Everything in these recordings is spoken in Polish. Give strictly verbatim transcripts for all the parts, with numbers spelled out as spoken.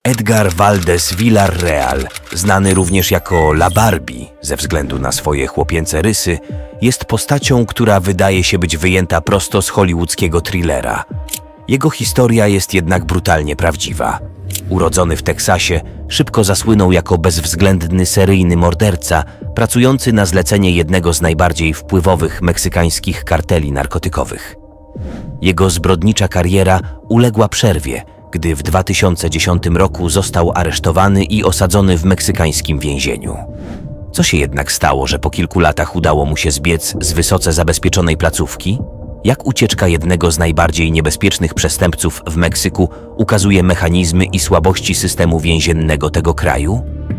Edgar Valdez Villarreal, znany również jako La Barbie ze względu na swoje chłopięce rysy, jest postacią, która wydaje się być wyjęta prosto z hollywoodzkiego thrillera. Jego historia jest jednak brutalnie prawdziwa. Urodzony w Teksasie, szybko zasłynął jako bezwzględny seryjny morderca, pracujący na zlecenie jednego z najbardziej wpływowych meksykańskich karteli narkotykowych. Jego zbrodnicza kariera uległa przerwie, gdy w dwa tysiące dziesiątym roku został aresztowany i osadzony w meksykańskim więzieniu. Co się jednak stało, że po kilku latach udało mu się zbiec z wysoce zabezpieczonej placówki? Jak ucieczka jednego z najbardziej niebezpiecznych przestępców w Meksyku ukazuje mechanizmy i słabości systemu więziennego tego kraju?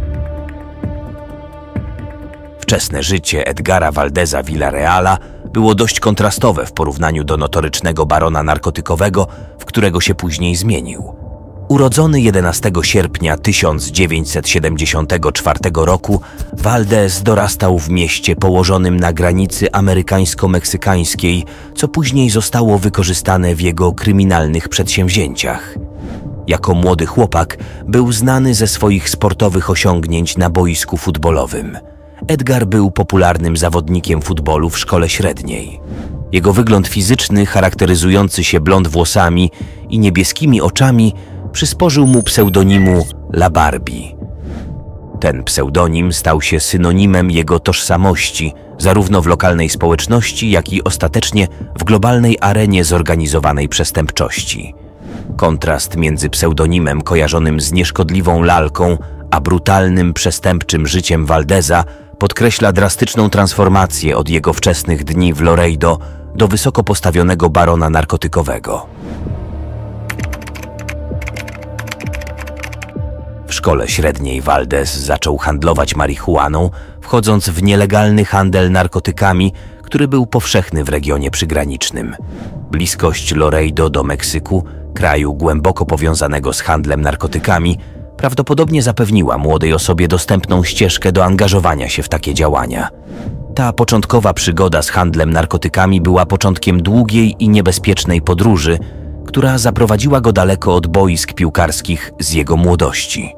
Wczesne życie Edgara Valdeza Villarreala było dość kontrastowe w porównaniu do notorycznego barona narkotykowego, w którego się później zmienił. Urodzony jedenastego sierpnia tysiąc dziewięćset siedemdziesiątego czwartego roku, Valdez dorastał w mieście położonym na granicy amerykańsko-meksykańskiej, co później zostało wykorzystane w jego kryminalnych przedsięwzięciach. Jako młody chłopak był znany ze swoich sportowych osiągnięć na boisku futbolowym. Edgar był popularnym zawodnikiem futbolu w szkole średniej. Jego wygląd fizyczny, charakteryzujący się blond włosami i niebieskimi oczami, przysporzył mu pseudonimu La Barbie. Ten pseudonim stał się synonimem jego tożsamości, zarówno w lokalnej społeczności, jak i ostatecznie w globalnej arenie zorganizowanej przestępczości. Kontrast między pseudonimem kojarzonym z nieszkodliwą lalką, a brutalnym, przestępczym życiem Valdeza podkreśla drastyczną transformację od jego wczesnych dni w Laredo do wysoko postawionego barona narkotykowego. W szkole średniej Valdez zaczął handlować marihuaną, wchodząc w nielegalny handel narkotykami, który był powszechny w regionie przygranicznym. Bliskość Laredo do Meksyku, kraju głęboko powiązanego z handlem narkotykami, prawdopodobnie zapewniła młodej osobie dostępną ścieżkę do angażowania się w takie działania. Ta początkowa przygoda z handlem narkotykami była początkiem długiej i niebezpiecznej podróży, która zaprowadziła go daleko od boisk piłkarskich z jego młodości.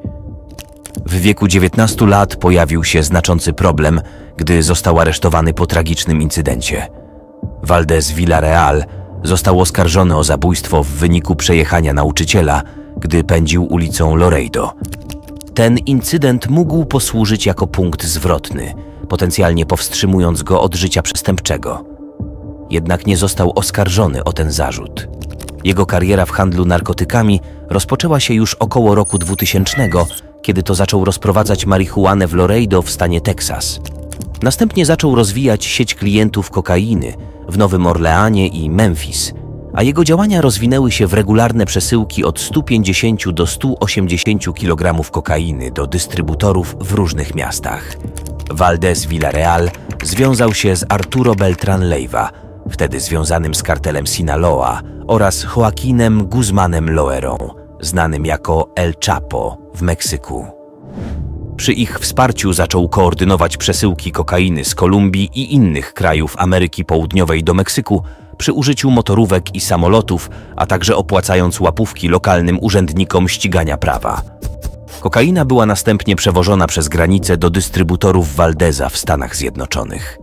W wieku dziewiętnastu lat pojawił się znaczący problem, gdy został aresztowany po tragicznym incydencie. Valdez Villarreal został oskarżony o zabójstwo w wyniku przejechania nauczyciela, gdy pędził ulicą Laredo. Ten incydent mógł posłużyć jako punkt zwrotny, potencjalnie powstrzymując go od życia przestępczego. Jednak nie został oskarżony o ten zarzut. Jego kariera w handlu narkotykami rozpoczęła się już około roku dwutysięcznego, kiedy to zaczął rozprowadzać marihuanę w Laredo w stanie Teksas. Następnie zaczął rozwijać sieć klientów kokainy w Nowym Orleanie i Memphis, a jego działania rozwinęły się w regularne przesyłki od stu pięćdziesięciu do stu osiemdziesięciu kilogramów kokainy do dystrybutorów w różnych miastach. Valdez Villarreal związał się z Arturo Beltrán Leiva, wtedy związanym z kartelem Sinaloa, oraz Joaquinem Guzmanem Loerą, znanym jako El Chapo w Meksyku. Przy ich wsparciu zaczął koordynować przesyłki kokainy z Kolumbii i innych krajów Ameryki Południowej do Meksyku przy użyciu motorówek i samolotów, a także opłacając łapówki lokalnym urzędnikom ścigania prawa. Kokaina była następnie przewożona przez granicę do dystrybutorów Valdeza w Stanach Zjednoczonych.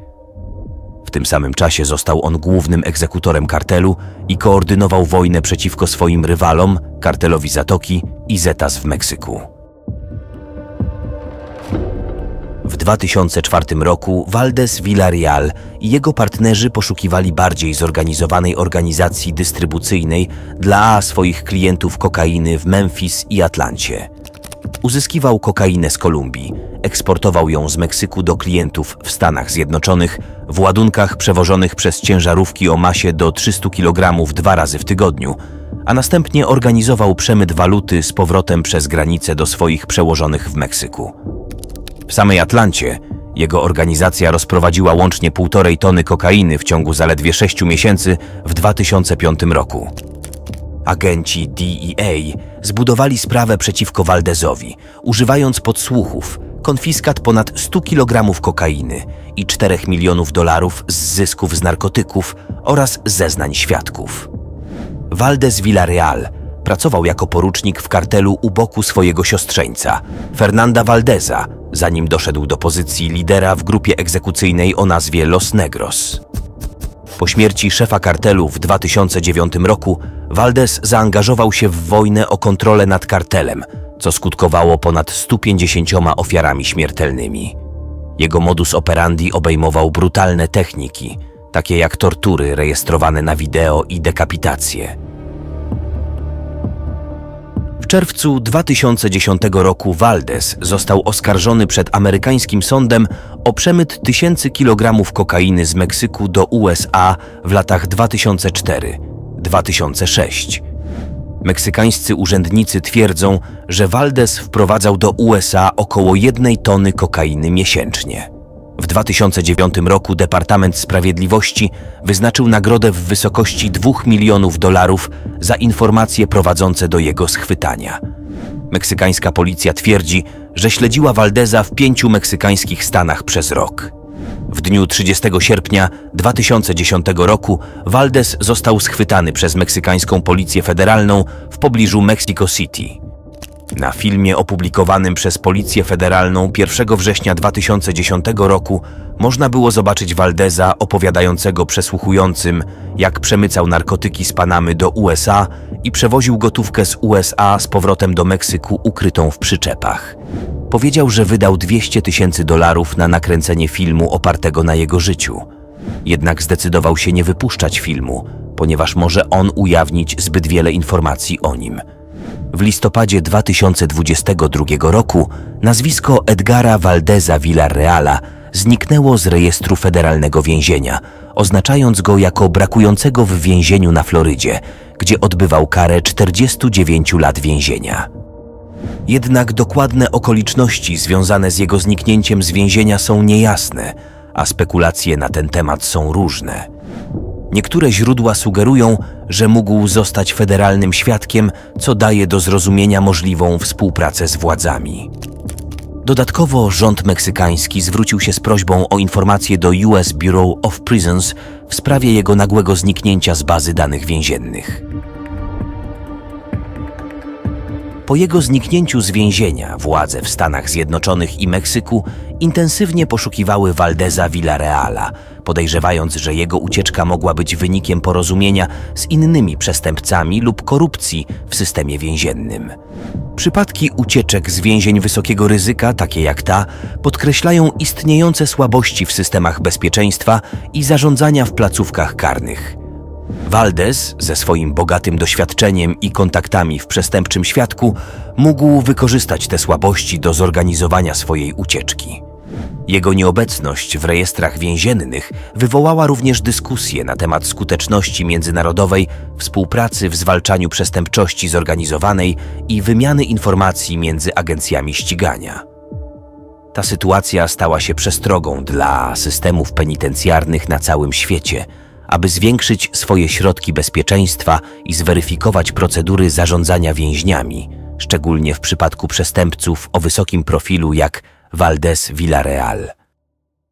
W tym samym czasie został on głównym egzekutorem kartelu i koordynował wojnę przeciwko swoim rywalom, kartelowi Zatoki i Zetas w Meksyku. W dwa tysiące czwartym roku Valdez Villarreal i jego partnerzy poszukiwali bardziej zorganizowanej organizacji dystrybucyjnej dla swoich klientów kokainy w Memphis i Atlancie. Uzyskiwał kokainę z Kolumbii, eksportował ją z Meksyku do klientów w Stanach Zjednoczonych w ładunkach przewożonych przez ciężarówki o masie do trzystu kilogramów dwa razy w tygodniu, a następnie organizował przemyt waluty z powrotem przez granicę do swoich przełożonych w Meksyku. W samej Atlancie jego organizacja rozprowadziła łącznie półtorej tony kokainy w ciągu zaledwie sześciu miesięcy w dwa tysiące piątym roku. Agenci D E A zbudowali sprawę przeciwko Valdezowi, używając podsłuchów, konfiskat ponad stu kilogramów kokainy i czterech milionów dolarów z zysków z narkotyków oraz zeznań świadków. Valdez Villarreal pracował jako porucznik w kartelu u boku swojego siostrzeńca, Fernanda Valdeza, zanim doszedł do pozycji lidera w grupie egzekucyjnej o nazwie Los Negros. Po śmierci szefa kartelu w dwa tysiące dziewiątym roku Valdez zaangażował się w wojnę o kontrolę nad kartelem, co skutkowało ponad stu pięćdziesięcioma ofiarami śmiertelnymi. Jego modus operandi obejmował brutalne techniki, takie jak tortury rejestrowane na wideo i dekapitacje. W czerwcu dwa tysiące dziesiątego roku Valdez został oskarżony przed amerykańskim sądem o przemyt tysięcy kilogramów kokainy z Meksyku do U S A w latach dwa tysiące czwartym do dwa tysiące szóstego. Meksykańscy urzędnicy twierdzą, że Valdez wprowadzał do U S A około jednej tony kokainy miesięcznie. W dwa tysiące dziewiątym roku Departament Sprawiedliwości wyznaczył nagrodę w wysokości dwóch milionów dolarów za informacje prowadzące do jego schwytania. Meksykańska policja twierdzi, że śledziła Valdeza w pięciu meksykańskich stanach przez rok. W dniu trzydziestego sierpnia dwa tysiące dziesiątego roku Valdez został schwytany przez meksykańską policję federalną w pobliżu Mexico City. Na filmie opublikowanym przez Policję Federalną pierwszego września dwa tysiące dziesiątego roku można było zobaczyć Valdeza opowiadającego przesłuchującym, jak przemycał narkotyki z Panamy do U S A i przewoził gotówkę z U S A z powrotem do Meksyku ukrytą w przyczepach. Powiedział, że wydał dwieście tysięcy dolarów na nakręcenie filmu opartego na jego życiu. Jednak zdecydował się nie wypuszczać filmu, ponieważ może on ujawnić zbyt wiele informacji o nim. W listopadzie dwa tysiące dwudziestego drugiego roku nazwisko Edgara Valdeza Villarreala zniknęło z rejestru federalnego więzienia, oznaczając go jako brakującego w więzieniu na Florydzie, gdzie odbywał karę czterdziestu dziewięciu lat więzienia. Jednak dokładne okoliczności związane z jego zniknięciem z więzienia są niejasne, a spekulacje na ten temat są różne. Niektóre źródła sugerują, że mógł zostać federalnym świadkiem, co daje do zrozumienia możliwą współpracę z władzami. Dodatkowo rząd meksykański zwrócił się z prośbą o informacje do U S Bureau of Prisons w sprawie jego nagłego zniknięcia z bazy danych więziennych. Po jego zniknięciu z więzienia władze w Stanach Zjednoczonych i Meksyku intensywnie poszukiwały Valdeza Villarreala, podejrzewając, że jego ucieczka mogła być wynikiem porozumienia z innymi przestępcami lub korupcji w systemie więziennym. Przypadki ucieczek z więzień wysokiego ryzyka, takie jak ta, podkreślają istniejące słabości w systemach bezpieczeństwa i zarządzania w placówkach karnych. Valdez, ze swoim bogatym doświadczeniem i kontaktami w przestępczym świadku, mógł wykorzystać te słabości do zorganizowania swojej ucieczki. Jego nieobecność w rejestrach więziennych wywołała również dyskusję na temat skuteczności międzynarodowej współpracy w zwalczaniu przestępczości zorganizowanej i wymiany informacji między agencjami ścigania. Ta sytuacja stała się przestrogą dla systemów penitencjarnych na całym świecie, aby zwiększyć swoje środki bezpieczeństwa i zweryfikować procedury zarządzania więźniami, szczególnie w przypadku przestępców o wysokim profilu jak Valdez Villarreal.